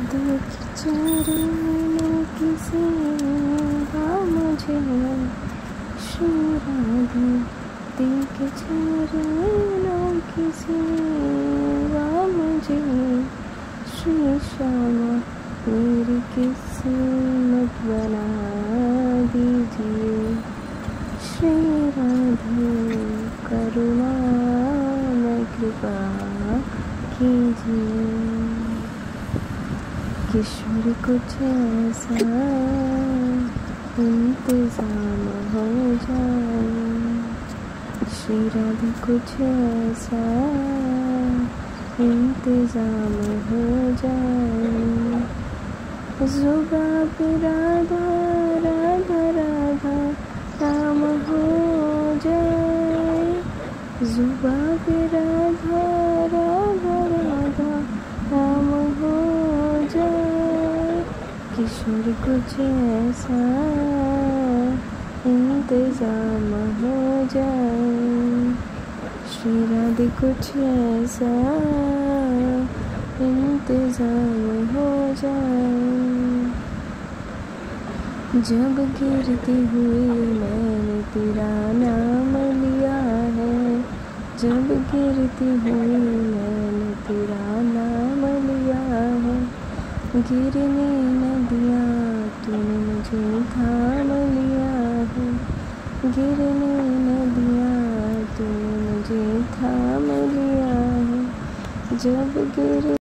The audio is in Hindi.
देख चरणों की सेवा मुझे श्री राधे, देख चरणों की सेवा मुझे श्री श्यामा, मेरी किस्मत बना दीजिए श्री राधे, करुणा में कृपा कीजिए। किशोर कुछ ऐसा इंतजाम हो जाए, श्री राधे कुछ ऐसा इंतजाम हो जाए। जुबां पे राधा राधा राधा नाम हो जाए, जुबां पे राधा राधा राधा नाम हो जाए। किशोर कुछ ऐसा इंतजाम हो जाए, श्री राधे कुछ ऐसा इंतजाम हो जाए। जब गिरती हुई मैंने तेरा नाम लिया है, जब गिरती हुई मैंने तेरा नाम लिया है। गिरने न दिया तूने मुझे थाम लिया है, गिरने न दिया तूने मुझे थाम लिया है। जब गिर